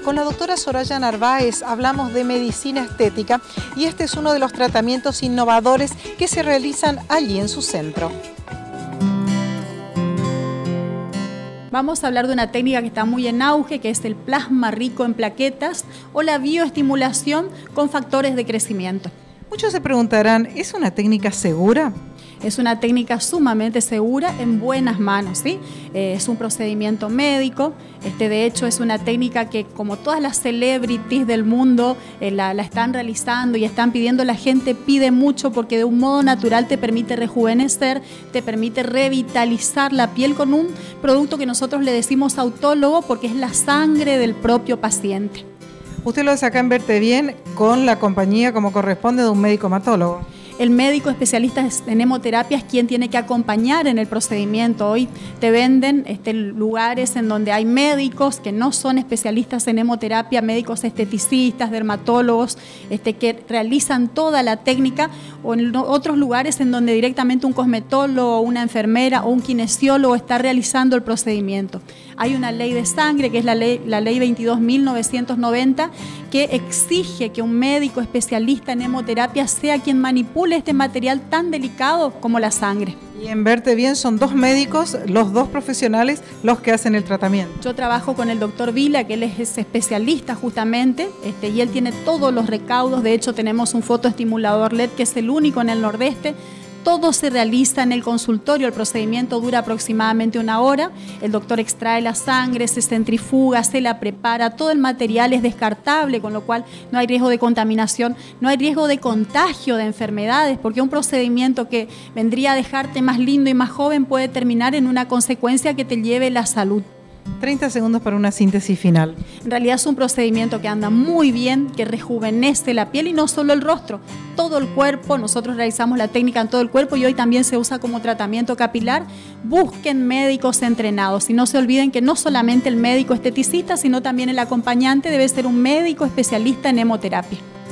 Con la doctora Soraya Narváez hablamos de medicina estética y este es uno de los tratamientos innovadores que se realizan allí en su centro. Vamos a hablar de una técnica que está muy en auge, que es el plasma rico en plaquetas o la bioestimulación con factores de crecimiento. Muchos se preguntarán, ¿es una técnica segura? Es una técnica sumamente segura en buenas manos, ¿sí? Es un procedimiento médico, de hecho es una técnica que como todas las celebrities del mundo la están realizando y están pidiendo, la gente pide mucho porque de un modo natural te permite rejuvenecer, te permite revitalizar la piel con un producto que nosotros le decimos autólogo porque es la sangre del propio paciente. Usted lo hace acá en Verte Bien con la compañía como corresponde de un médico hematólogo. El médico especialista en hemoterapia es quien tiene que acompañar en el procedimiento. Hoy te venden lugares en donde hay médicos que no son especialistas en hemoterapia, médicos esteticistas, dermatólogos, que realizan toda la técnica, o en otros lugares en donde directamente un cosmetólogo, una enfermera o un kinesiólogo está realizando el procedimiento. Hay una ley de sangre, que es la ley 22.990, que exige que un médico especialista en hemoterapia sea quien manipule este material tan delicado como la sangre. Y en Verte Bien son dos médicos, los dos profesionales, los que hacen el tratamiento. Yo trabajo con el doctor Vila, que él es especialista justamente, y él tiene todos los recaudos. De hecho, tenemos un fotoestimulador LED que es el único en el Nordeste. Todo se realiza en el consultorio, el procedimiento dura aproximadamente 1 hora, el doctor extrae la sangre, se centrifuga, se la prepara, todo el material es descartable, con lo cual no hay riesgo de contaminación, no hay riesgo de contagio de enfermedades, porque un procedimiento que vendría a dejarte más lindo y más joven puede terminar en una consecuencia que te lleve la salud. 30 segundos para una síntesis final. En realidad es un procedimiento que anda muy bien, que rejuvenece la piel y no solo el rostro, todo el cuerpo. Nosotros realizamos la técnica en todo el cuerpo y hoy también se usa como tratamiento capilar. Busquen médicos entrenados y no se olviden que no solamente el médico esteticista, sino también el acompañante debe ser un médico especialista en hemoterapia.